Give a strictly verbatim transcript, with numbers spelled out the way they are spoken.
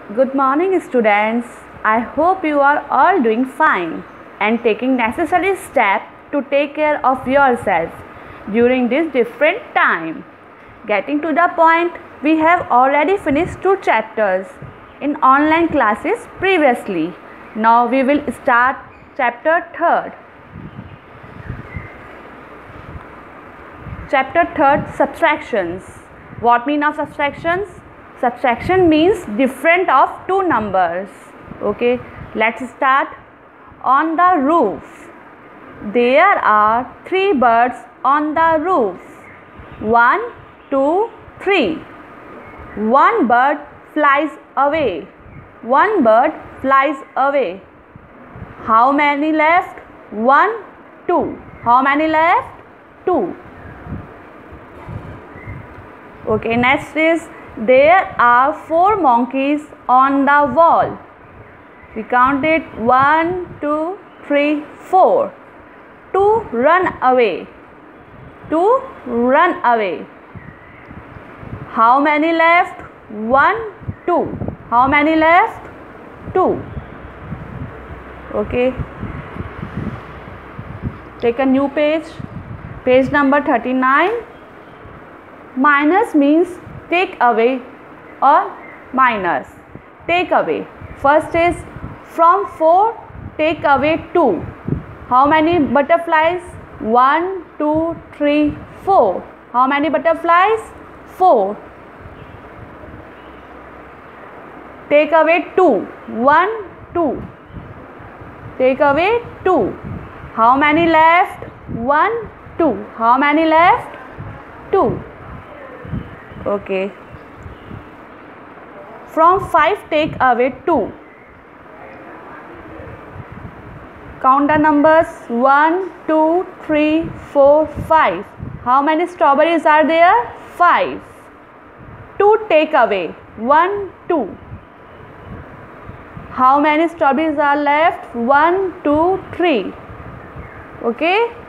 Good morning, students. I hope you are all doing fine and taking necessary steps to take care of yourself during this different time. Getting to the point, we have already finished two chapters in online classes previously. Now we will start chapter third. Chapter third, subtractions. What mean of subtractions? Subtraction means difference of two numbers. Okay, let's start. On the roof, there are three birds on the roof. One, two, three. One bird flies away. One bird flies away. How many left? One, two. How many left? Two. Okay, next is there are four monkeys on the wall. We counted one, two, three, four. Two run away. Two run away. How many left? One, two. How many left? Two. Okay. Take a new page. Page number thirty-nine. Minus means take away or minus. Take away. First is from four, take away two. How many butterflies? One, two, three, four. How many butterflies? Four. Take away two. One, two. Take away two. How many left? One, two. How many left? Two. Okay. From five, take away two. Count the numbers. One, two, three, four, five. How many strawberries are there? Five. Two take away. One, two. How many strawberries are left? One, two, three. Okay.